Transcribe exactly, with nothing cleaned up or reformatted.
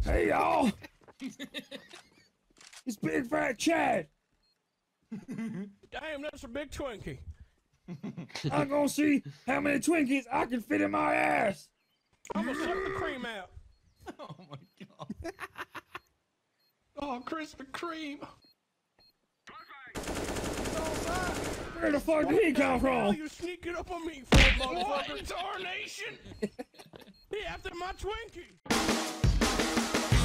Hey y'all! It's Big Fat Chad. Damn, that's a big Twinkie. I'm gonna see how many Twinkies I can fit in my ass. I'm gonna suck the cream out. Oh my god. Oh, Krispy Kreme. Where the fuck did he come How from? you sneaking up on me, fat motherfucker? What in tarnation? He after my Twinkie.